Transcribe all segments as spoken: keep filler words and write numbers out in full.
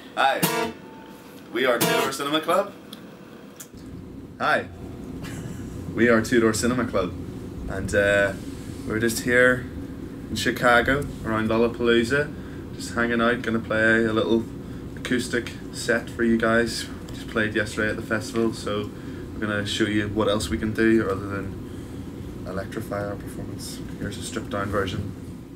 Hi, we are Two Door Cinema Club. Hi, we are Two Door Cinema Club, and uh, we're just here in Chicago around Lollapalooza, just hanging out. Gonna play a little acoustic set for you guys. Just played yesterday at the festival, so we're gonna show you what else we can do other than electrify our performance. Here's a stripped down version.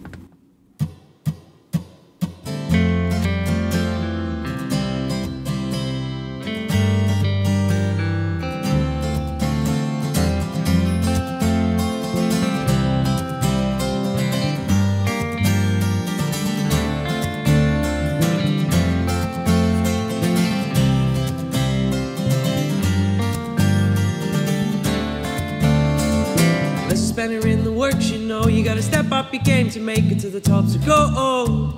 Better in the works, you know. You gotta step up your game to make it to the top, so go.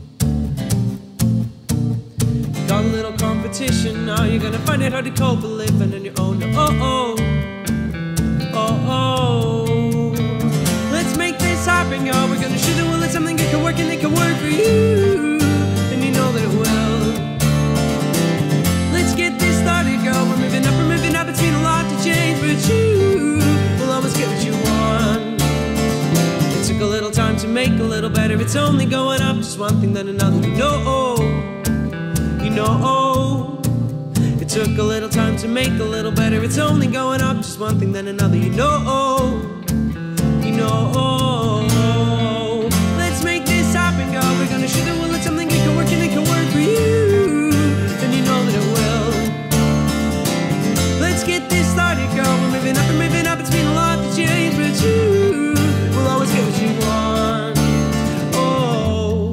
Got a little competition now. You're gonna find it hard to cope with living on your own. Oh, oh, oh, oh. Let's make this happen, yo. We're gonna shoot the will at something that can work and it can work for you, and you know that it will. Let's get this started, girl. We're moving up, we're moving up. It's been a lot to change, but you will always get what you want. It took a little time to make a little better. It's only going up, just one thing then another. You know, you know. It took a little time to make a little better. It's only going up, just one thing then another. You know, you know. Let's make this happen, girl. We're gonna shoot the will at something that can work and it can work for you, and you know that it will. Let's get this started, girl. We're moving up, we're moving up. It's been a lot to change, but you will always get what you want. Oh.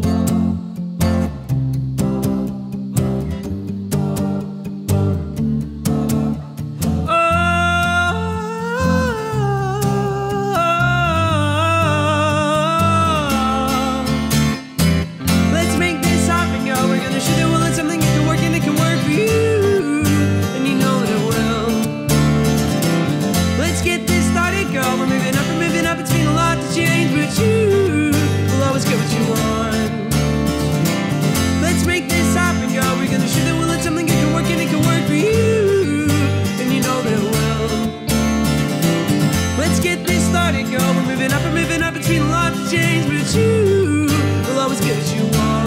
Oh. Let's make this happen, girl. We're gonna shoot the will at something that can work and it can work for you, and you know that it will. Let's get this started, girl. We're moving up, we're moving up. It's been a lot to change, but you will always get what you want. Let's make this happen, girl. We're gonna shoot the will at something that can work and it can work for you, and you know that it will. Let's get this started, girl. We're moving up, we're moving up. It's been a lot to change, but you will always get what you want.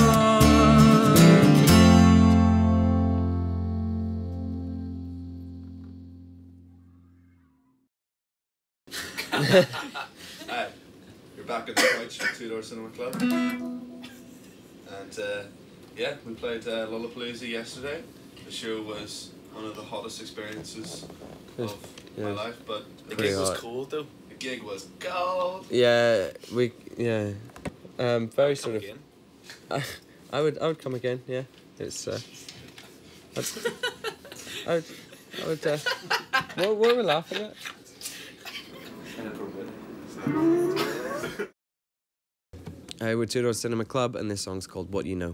Hi, you're back at the couch at Two Door Cinema Club, and uh, yeah, we played uh, Lollapalooza yesterday. The show was one of the hottest experiences of yeah. my life, but the Pretty gig was hot. cold though. The gig was cold. Yeah, we yeah, um, very Come sort of. again. I, I would I would come again. Yeah, it's. Uh, I'd, I would I would. Uh, what, what are we laughing at? Uh, we're Two Door Cinema Club, and this song's called What You Know.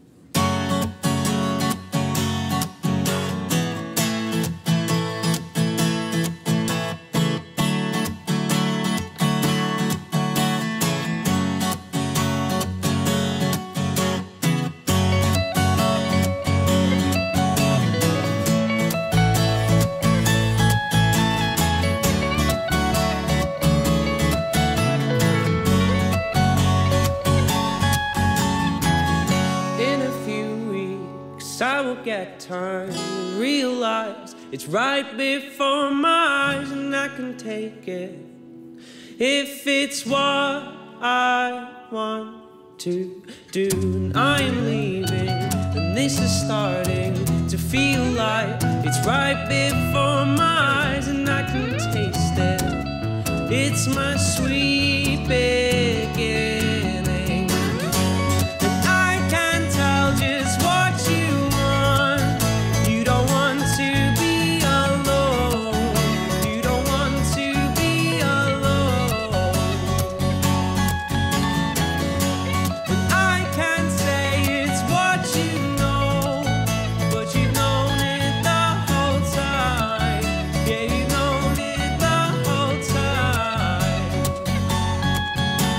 I will get time to realize it's right before my eyes, and I can take it if it's what I want to do. And I am leaving, and this is starting to feel like it's right before my eyes, and I can taste it. It's my sweet beginning.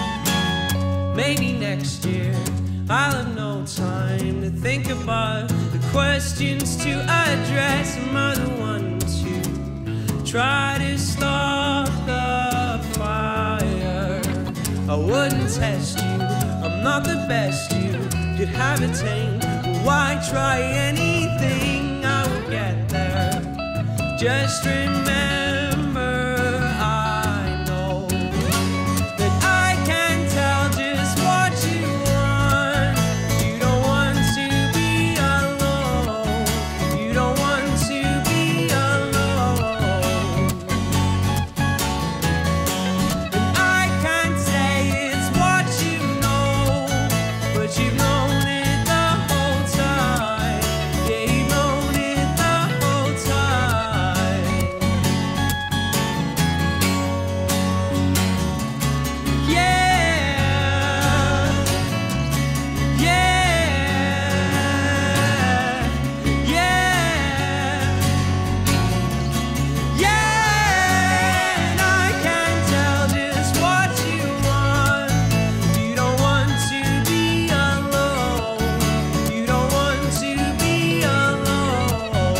Maybe next year I'll have no time to think about questions to address. Am I the one to try to stop the fire? I wouldn't test you, I'm not the best you could have attained. Why try anything? I will get there. Just remember, I know that I can tell just what you want. You don't want to be alone. You don't want to be alone. And I can't say it's what you know, but you've known it the whole time. Yeah, you've known it the whole time. Yeah, yeah, yeah, yeah. And I can tell just what you want. You don't want to be alone. You don't want to be alone.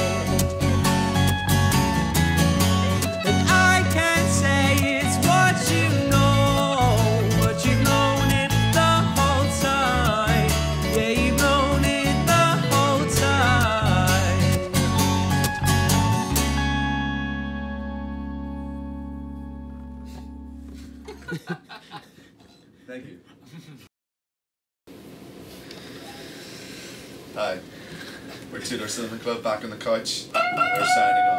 And I can't say it's what you know, but you've known it the whole time. Yeah, you've known it the whole time. Thank you. Hi. We're Two Door Cinema Club back on the couch. We're signing off.